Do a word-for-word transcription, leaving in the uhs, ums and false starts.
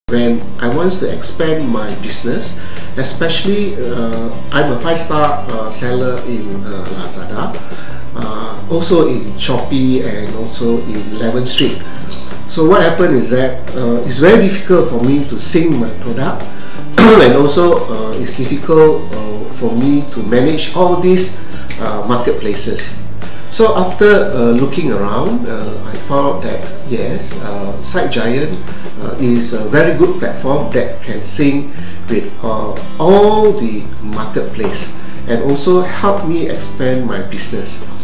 When I want to expand my business, especially uh, I'm a five-star uh, seller in uh, Lazada, uh, also in Shopee and also in eleventh Street. So what happened is that uh, it's very difficult for me to sync my product and also uh, it's difficult uh, for me to manage all these uh, marketplaces. So after uh, looking around, uh, I found that yes, uh, SiteGiant uh, is a very good platform that can sync with uh, all the marketplace and also help me expand my business.